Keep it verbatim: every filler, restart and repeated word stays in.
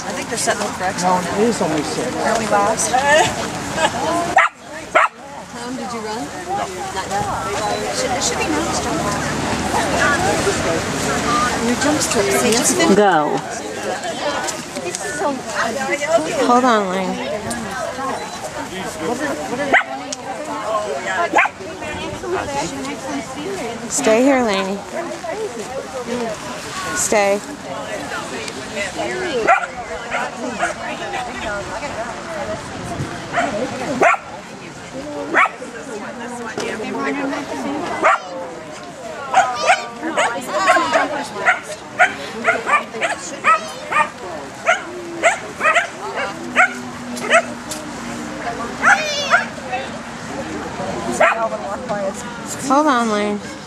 I think they're setting up for extra. No, it is only six. Are we last? Tom, did you run? No. Not yet. Should, there should be no jump. Your jump strips. See, just finish. Go. Hold on, Lane. Stay here, Laney. Stay. Hold on, Lane.